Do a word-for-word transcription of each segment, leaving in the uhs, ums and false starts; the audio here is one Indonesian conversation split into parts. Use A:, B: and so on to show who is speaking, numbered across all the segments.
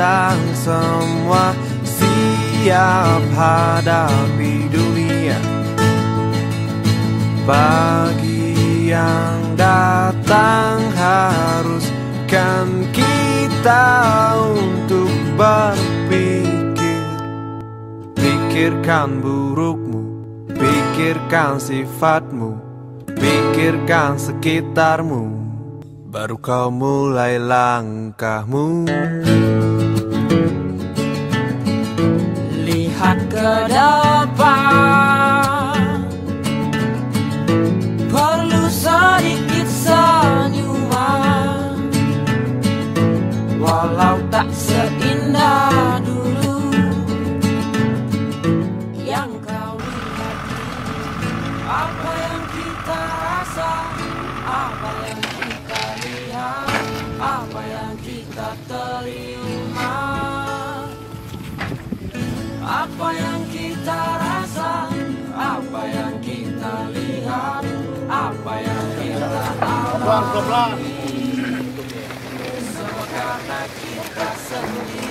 A: datang semua siap hadapi dunia. Pagi yang datang haruskan kita untuk berpikir. Pikirkan burukmu, pikirkan sifatmu, pikirkan sekitarmu, baru kau mulai langkahmu.
B: Lihat ke depan, perlu sedikit senyuman, walau tak seindah dulu yang kau lihat. Apa yang kita rasa, apa yang kita lihat, apa yang kita terima. Apa yang kita rasa, apa yang kita lihat, apa yang kita alami, semua karena kita sendiri.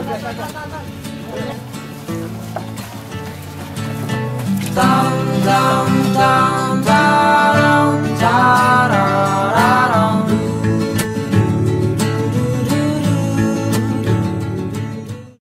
B: Tanggal